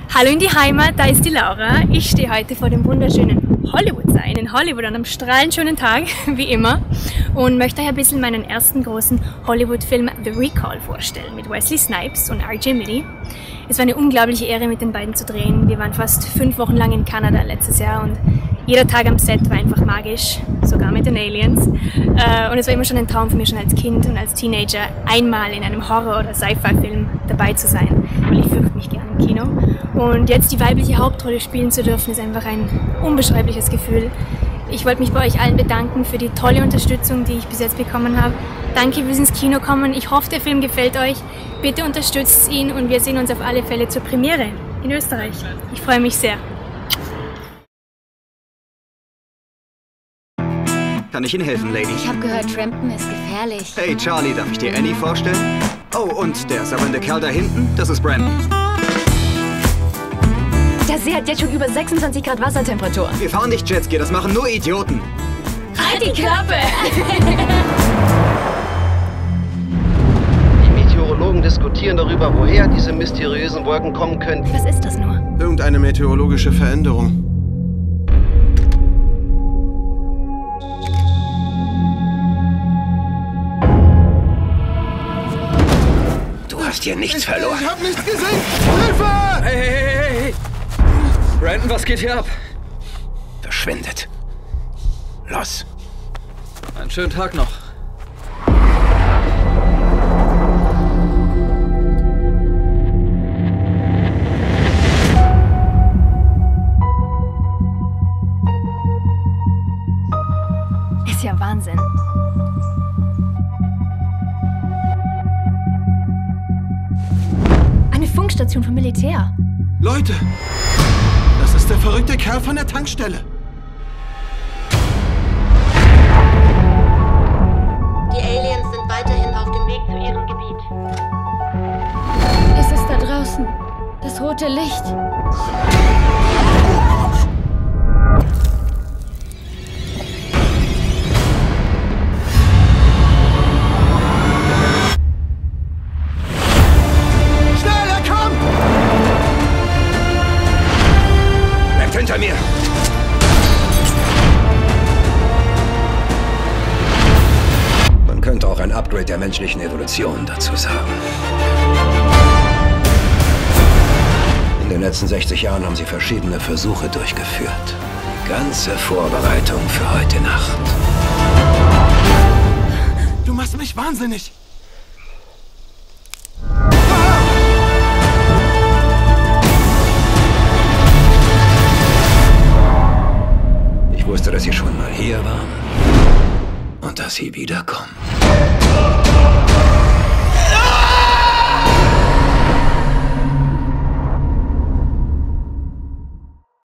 Hallo in die Heimat, da ist die Laura. Ich stehe heute vor dem wunderschönen Hollywood-Sign in Hollywood an einem strahlend schönen Tag, wie immer, und möchte euch ein bisschen meinen ersten großen Hollywood-Film The Recall vorstellen mit Wesley Snipes und R.J. Mitte. Es war eine unglaubliche Ehre, mit den beiden zu drehen. Wir waren fast 5 Wochen lang in Kanada letztes Jahr und jeder Tag am Set war einfach magisch, sogar mit den Aliens. Und es war immer schon ein Traum für mich, schon als Kind und als Teenager einmal in einem Horror- oder Sci-Fi-Film dabei zu sein, weil ich fürchte mich gerne im Kino. Und jetzt die weibliche Hauptrolle spielen zu dürfen, ist einfach ein unbeschreibliches Gefühl. Ich wollte mich bei euch allen bedanken für die tolle Unterstützung, die ich bis jetzt bekommen habe. Danke fürs ins Kino kommen. Ich hoffe, der Film gefällt euch. Bitte unterstützt ihn und wir sehen uns auf alle Fälle zur Premiere in Österreich. Ich freue mich sehr. Kann ich Ihnen helfen, Lady? Ich habe gehört, Trampen ist gefährlich. Hey, Charlie, darf ich dir Annie vorstellen? Oh, und der sabbernde Kerl da hinten, das ist Brandon. Der See hat jetzt schon über 26 Grad Wassertemperatur. Wir fahren nicht Jetski, das machen nur Idioten. Halt die Klappe! Die Meteorologen diskutieren darüber, woher diese mysteriösen Wolken kommen könnten. Was ist das nur? Irgendeine meteorologische Veränderung. Du hast hier nichts verloren. Ich hab nichts gesehen! Hilfe! Hey! Brandon, was geht hier ab? Verschwindet. Los. Einen schönen Tag noch. Ist ja Wahnsinn. Eine Funkstation vom Militär. Leute! Das ist der verrückte Kerl von der Tankstelle. Die Aliens sind weiterhin auf dem Weg zu ihrem Gebiet. Es ist da draußen. Das rote Licht. Schneller, komm! Bleibt hinter mir. Man könnte auch ein Upgrade der menschlichen Evolution dazu sagen. In den letzten 60 Jahren haben sie verschiedene Versuche durchgeführt. Die ganze Vorbereitung für heute Nacht. Du machst mich wahnsinnig. Ich wusste, dass sie schon mal hier waren und dass sie wiederkommen.